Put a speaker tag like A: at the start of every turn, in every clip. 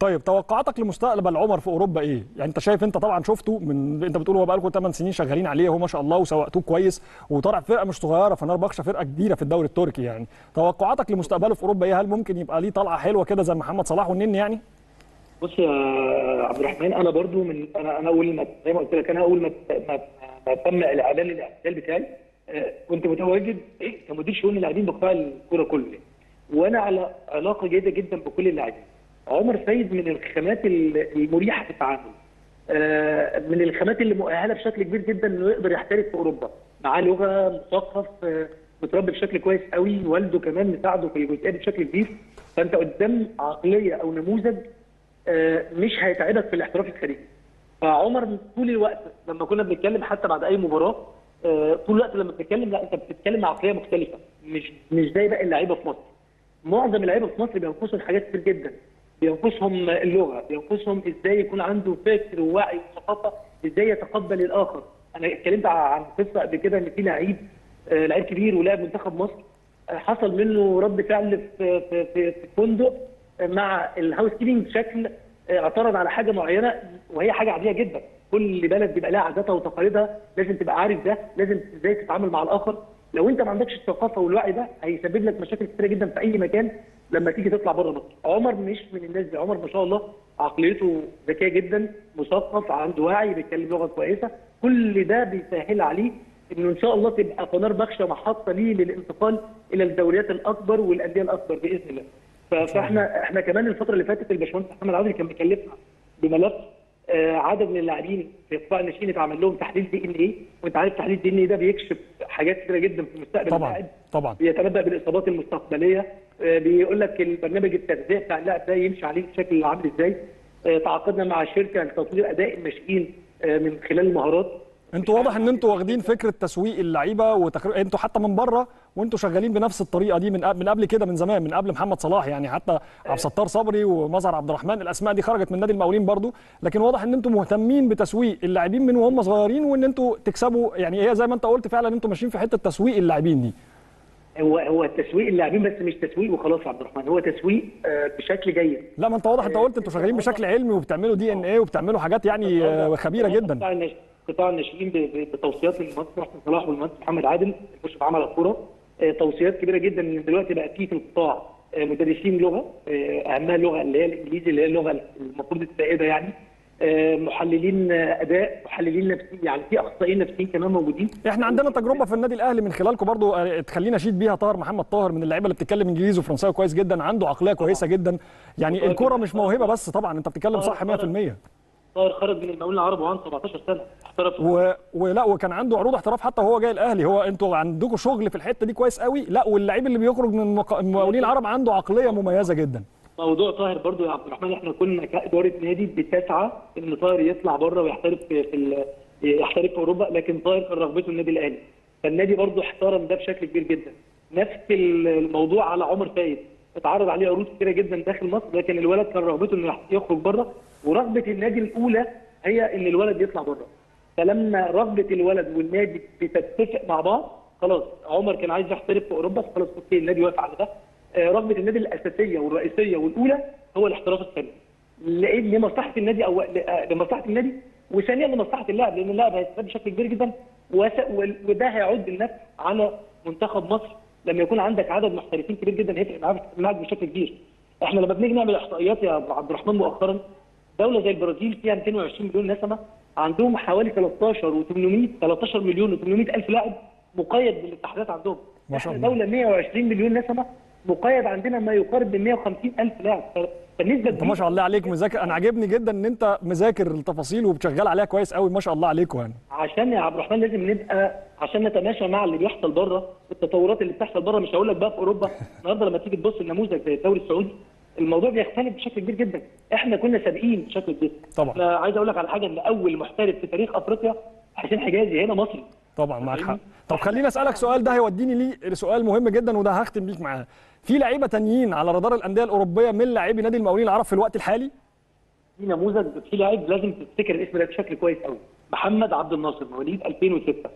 A: طيب توقعاتك لمستقبل عمر في اوروبا ايه؟ يعني انت شايف، انت طبعا شفته، انت بتقول هو بقى لكم 8 سنين شغالين عليه هو ما شاء الله وسوقتوه كويس وطلع فرقه مش صغيره، فنربخشة فرقه كبيره في الدوري التركي يعني. توقعاتك لمستقبله في اوروبا ايه؟ هل ممكن يبقى ليه طلعه حلوه كده زي محمد صلاح والنني يعني؟
B: بص يا عبد الرحمن، انا برضو من انا اول ما زي ما قلت لك، انا اول ما تم الاعلان الاعتزال بتاعي كنت متواجد كمدير شؤون اللاعبين بقطاع الكوره كله، وانا على علاقه جيده جدا بكل اللاعبين. عمر سيد من الخامات المريحه في التعامل، من الخامات اللي مؤهله بشكل كبير جدا انه يقدر يحترف في اوروبا. معاه لغه، مثقف، متربي بشكل كويس قوي، والده كمان مساعده في الجزئيه دي بشكل كبير. فانت قدام عقليه او نموذج مش هيتعبك في الاحتراف الخارجي. فعمر طول الوقت لما كنا بنتكلم حتى بعد اي مباراه، طول الوقت لما بنتكلم، لا انت بتتكلم مع عقليه مختلفه، مش زي باقي اللعيبه في مصر. معظم اللعيبه في مصر بينقصهم حاجات كتير جدا، بينقصهم اللغه، بينقصهم ازاي يكون عنده فكر ووعي وثقافه، ازاي يتقبل الاخر. انا اتكلمت عن قصه قبل كده ان في لعيب كبير ولعب منتخب مصر، حصل منه رد فعل في فندق مع الهاوس كيبنج بشكل اعترض على حاجه معينه، وهي حاجه عاديه جدا. كل بلد بيبقى لها عاداتها وتقاليدها، لازم تبقى عارف ده، لازم ازاي تتعامل مع الاخر. لو انت ما عندكش الثقافه والوعي ده هيسبب لك مشاكل كتيره جدا في اي مكان لما تيجي تطلع بره مصر. عمر مش من الناس دي، عمر ما شاء الله عقليته ذكيه جدا، مثقف، عنده وعي، بيتكلم لغه كويسه، كل ده بيسهل عليه انه ان شاء الله تبقى فنربخشة محطه ليه للانتقال الى الدوريات الاكبر والانديه الاكبر باذن الله. فاحنا كمان الفتره اللي فاتت الباشمهندس محمد عادل كان بيكلفنا بملف عدد من اللاعبين في قطاع الناشئين اتعمل لهم تحليل دي ان ايه، وانت عارف تحليل دي ان ايه ده بيكشف حاجات كتيره جدا في مستقبل اللاعب.
A: طبعا
B: بيتنبأ بالاصابات المستقبليه، بيقول لك البرنامج التغذيه بتاع اللاعب ده يمشي عليه بشكل عامل ازاي. تعاقدنا مع شركه لتطوير اداء الناشئين من خلال المهارات.
A: انتوا واضح ان انتوا واخدين فكره تسويق اللعيبه انتوا حتى من بره وانتوا شغالين بنفس الطريقه دي من قبل كده، من زمان، من قبل محمد صلاح يعني. حتى عبد الستار صبري ومظهر عبد الرحمن، الاسماء دي خرجت من نادي المقاولين برضو، لكن واضح ان انتوا مهتمين بتسويق اللاعبين من وهم صغيرين، وان انتوا تكسبوا. يعني هي زي ما انت قلت فعلا، انتوا ماشيين في حته تسويق اللاعبين دي.
B: هو تسويق اللاعبين، بس مش تسويق وخلاص يا عبد الرحمن، هو تسويق بشكل جيد.
A: لا ما انت واضح، انت قلت انتوا شغالين بشكل علمي وبتعملوا دي ان ايه وبتعملوا حاجات يعني خبيره جدا.
B: قطاع الناشئين بتوصيات المهندس محمد صلاح والمهندس محمد عادل المشرف عام على الكوره، توصيات كبيره جدا ان دلوقتي بقى في القطاع مدرسين لغه، اهمها اللغه اللي هي الانجليزي اللي هي اللغه المفروض السائده يعني، محللين اداء، محللين نفسي، يعني في اخصائيين نفسيين كمان موجودين.
A: احنا عندنا تجربه في النادي الاهلي من خلالكم برضو، تخلينا اشيد بيها. طاهر محمد طاهر من اللعيبه اللي بتتكلم انجليزي وفرنساوي كويس جدا، عنده عقليه كويسه جدا. يعني الكوره مش موهبه بس، طبعا انت بتتكلم صح 100%.
B: طاهر خرج من المقاولين العرب وعنده 17 سنه احترف
A: ولا وكان عنده عروض احتراف حتى وهو جاي الاهلي. هو انتوا عندكم شغل في الحته دي كويس قوي. لا واللعيب اللي بيخرج من المقاولين العرب عنده عقليه مميزه جدا.
B: موضوع طاهر برضو يا عبد الرحمن، احنا كنا كاداره نادي بتسعى ان طاهر يطلع بره ويحترف يحترف في اوروبا، لكن طاهر كان رغبته النادي الاهلي، فالنادي برضو احترم ده بشكل كبير جدا. نفس الموضوع على عمر فايد، اتعرض عليه عروض كتيره جدا داخل مصر، لكن الولد كان رغبته انه يخرج بره، ورغبه النادي الاولى هي ان الولد يطلع بره. فلما رغبه الولد والنادي بتتفق مع بعض، خلاص عمر كان عايز يحترف في اوروبا، خلاص اوكي النادي وافق على ده. رغبه النادي الاساسيه والرئيسيه والاولى هو الاحتراف الثاني، لمصلحه النادي او لمصلحه النادي، وثانيا لمصلحه اللاعب، لان اللاعب هيستفاد بشكل كبير جدا، وده هيعود بالنفع على منتخب مصر. لما يكون عندك عدد محترفين كبير جدا هيفرق معاك بشكل كبير. احنا لما بنيجي نعمل احصائيات يا عبد الرحمن مؤخرا، دوله زي البرازيل فيها 220 مليون نسمه، عندهم حوالي 13 مليون و800 الف لاعب مقيد بالاتحادات عندهم.
A: ما شاء
B: الله. دوله 120 مليون نسمه مقيد عندنا ما يقارب من 150 الف لاعب. فالنسبه
A: انت ما شاء الله عليك مذاكر. انا عاجبني جدا ان انت مذاكر التفاصيل وبتشغل عليها كويس قوي، ما شاء الله عليكم يعني.
B: عشان يا عبد الرحمن لازم نبقى، عشان نتماشى مع اللي بيحصل بره، التطورات اللي بتحصل بره. مش هقول لك بقى في اوروبا النهارده لما تيجي تبص النموذج زي الدوري السعودي، الموضوع بيختلف بشكل كبير جدا. احنا كنا سابقين بشكل كبير.
A: طبعا.
B: انا عايز اقول لك على حاجه، ان اول محترف في تاريخ افريقيا حسين حجازي هنا مصري.
A: طبعا معاك حق. طب خليني اسالك سؤال، ده هيوديني ليه لسؤال مهم جدا، وده هختم بيك معاه. في لعيبه تانيين على رادار الانديه الاوروبيه من لاعبي نادي المقاولين العرب في الوقت الحالي؟
B: في نموذج، في لاعب لازم تفتكر الاسم ده بشكل كويس قوي، محمد عبد الناصر مواليد 2006.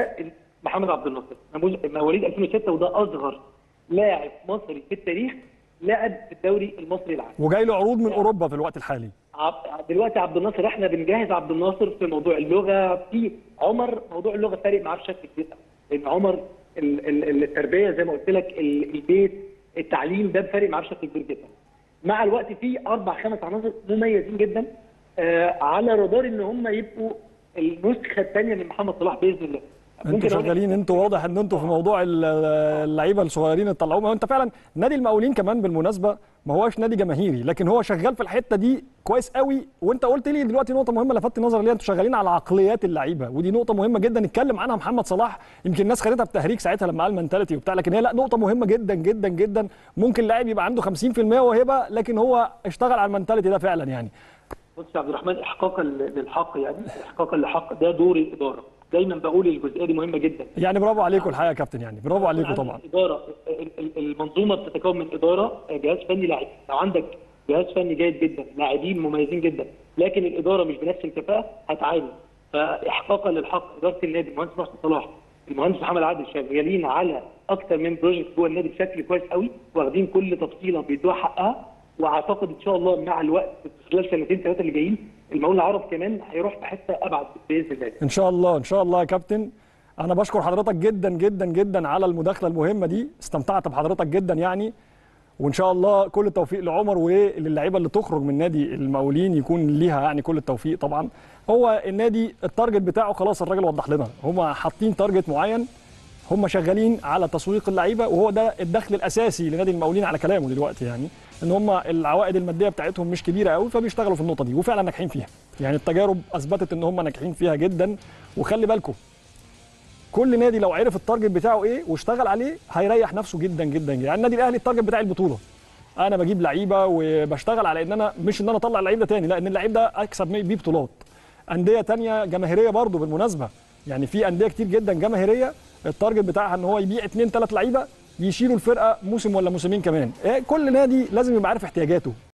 B: محمد عبد الناصر مواليد 2006، وده اصغر لاعب مصري في التاريخ لعب في الدوري المصري العام
A: وجاي له عروض من اوروبا في الوقت الحالي.
B: دلوقتي عبد الناصر احنا بنجهز عبد الناصر في موضوع اللغه، في عمر موضوع اللغه فارق معاه بشكل كبير، لان عمر التربيه زي ما قلت لك، البيت، التعليم، ده فارق معاه بشكل كبير جدا. مع الوقت في 4-5 عناصر مميزين جدا على رادار ان هم يبقوا النسخه الثانيه من محمد صلاح باذن الله.
A: انتوا شغالين، انتوا واضح ان انتوا في موضوع اللعيبه الصغيرين اللي طلعوهم. انت فعلا نادي المقاولين كمان بالمناسبه ما هوش نادي جماهيري، لكن هو شغال في الحته دي كويس قوي. وانت قلت لي دلوقتي نقطه مهمه لفتت نظري ليها، انتوا شغالين على عقليات اللعيبه، ودي نقطه مهمه جدا نتكلم عنها. محمد صلاح يمكن الناس خدتها بتهريج ساعتها لما قال منتاليتي وبتاع، لكن هي لا، نقطه مهمه جدا جدا جدا. ممكن لاعب يبقى عنده 50% وهبه، لكن هو اشتغل على المنتاليتي ده فعلا يعني.
B: بص يا عبد الرحمن، احقاقا للحق، يعني احقاقا للحق ده دور الاداره. دايما بقول الجزئيه دي مهمه جدا.
A: يعني برافو عليكم الحقيقه يا كابتن، يعني برافو عليكم طبعا.
B: الاداره، المنظومه بتتكون من اداره، جهاز فني، لاعبين. لو عندك جهاز فني جيد جدا، لاعبين مميزين جدا، لكن الاداره مش بنفس الكفاءه، هتعاني. فاحقاقا للحق اداره النادي، المهندس محمد صلاح، المهندس محمد عادل، شغالين على اكثر من بروجكت جوه النادي بشكل كويس قوي، واخدين كل تفصيله بيدوها حقها. واعتقد ان شاء الله مع الوقت خلال 2-3 اللي جايين المقاولين العرب كمان هيروح في حته ابعد باذن الله.
A: ان شاء الله، ان شاء الله يا كابتن. انا بشكر حضرتك جدا جدا جدا على المداخله المهمه دي، استمتعت بحضرتك جدا يعني. وان شاء الله كل التوفيق لعمر وللعيبه اللي تخرج من نادي المقاولين، يكون ليها يعني كل التوفيق طبعا. هو النادي التارجت بتاعه خلاص الراجل وضح لنا، هم حاطين تارجت معين، هم شغالين على تسويق اللعيبه، وهو ده الدخل الاساسي لنادي المقاولين على كلامه دلوقتي، يعني ان هم العوائد الماديه بتاعتهم مش كبيره قوي، فبيشتغلوا في النقطه دي وفعلا ناجحين فيها. يعني التجارب اثبتت ان هم ناجحين فيها جدا. وخلي بالكم كل نادي لو عرف التارجت بتاعه ايه واشتغل عليه هيريح نفسه جدا جدا. يعني النادي الاهلي التارجت بتاعي البطوله، انا بجيب لعيبه وبشتغل على ان انا مش ان انا اطلع اللعيب ده تاني، لا، ان اللعيب ده اكسب بيه بطولات. انديه تانية جماهيريه برضو بالمناسبه، يعني في انديه كتير جدا جماهيريه التارجت بتاعها ان هو يبيع 2-3 لعيبه يشيلوا الفرقه موسم ولا موسمين كمان. كل نادي لازم يبقى عارف احتياجاته.